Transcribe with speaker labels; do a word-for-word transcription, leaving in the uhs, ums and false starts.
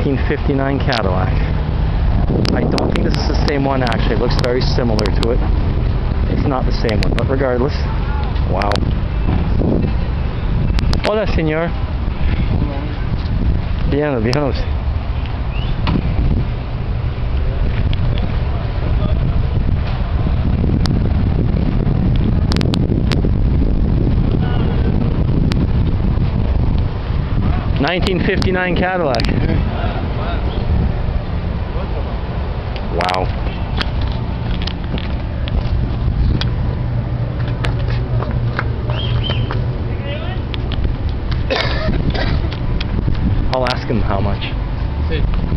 Speaker 1: nineteen fifty-nine Cadillac. I don't think this is the same one actually. It looks very similar to it. It's not the same one, but regardless. Wow. Hola, señor. Bien, bien. nineteen fifty-nine Cadillac. Wow. I'll ask him how much.